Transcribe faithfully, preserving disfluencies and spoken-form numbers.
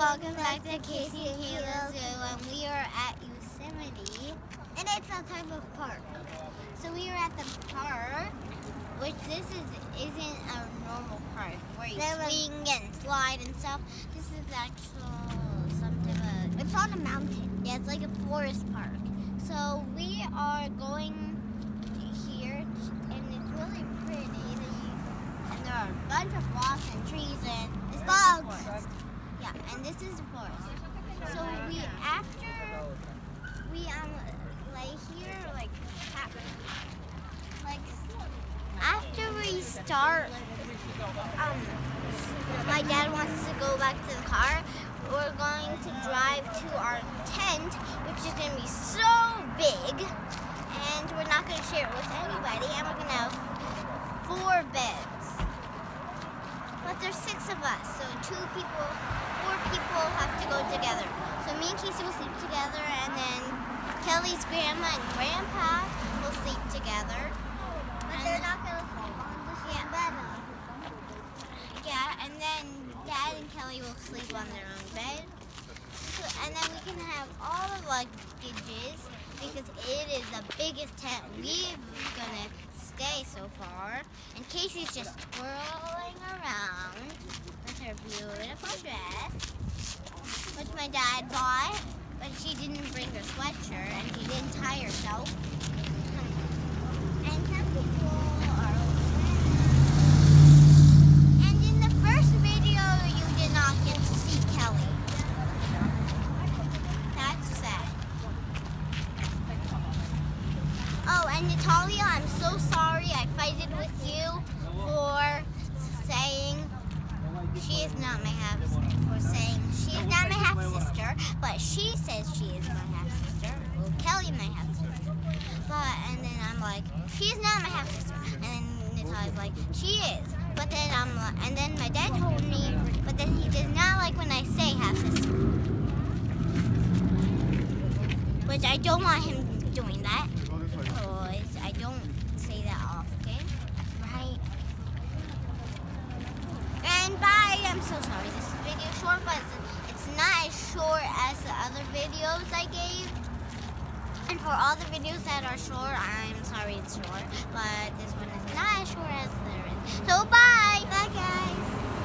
welcome back to Casey and Kayla Zoo, and we are at Yosemite, and it's a type of park. So we are at the park, which this is isn't a normal park where you there swing was, and slide and stuff. This is actual some type of. It's on a mountain. Yeah, it's like a forest park. So we are going here, and it's really pretty. And there are a bunch of rocks and trees and it's bugs. Yeah, and this is the forest. So we after we um lay here like like after we start um my dad wants to go back to the car. We're going to drive to our tent, which is gonna be so big, and we're not gonna share it with anybody, and we're gonna have four beds. But there's six of us, so two people, four people have to go together. So me and Casey will sleep together, and then Kelly's grandma and grandpa will sleep together. But and they're not gonna sleep on the same bed. Yeah, and then Dad and Kelly will sleep on their own bed. So, and then we can have all the luggages because it is the biggest tent we've gonna stay so far. And Casey's just twirling around with her beautiful dress, which my dad bought, but she didn't bring her sweatshirt and she didn't tie herself. And some people are over there. And in the first video, you did not get to see Kelly. That's sad. Oh, and Natalia, I'm so sorry I fighted with you for saying she is not my half for saying she is not my half sister, but she says she is my half sister. Well, Kelly my half sister. But and then I'm like, she is not my half sister. And then Natalia's like, she is. But then I'm like, and then my dad told me, but then he does not like when I say half sister. Which I don't want him doing that. Because I don't say that often. Right? And bye. I'm so sorry. This video is short, but it's not as short as the other videos I gave. And for all the videos that are short, I'm sorry it's short. But this one is not as short as there is. So bye. Bye, guys.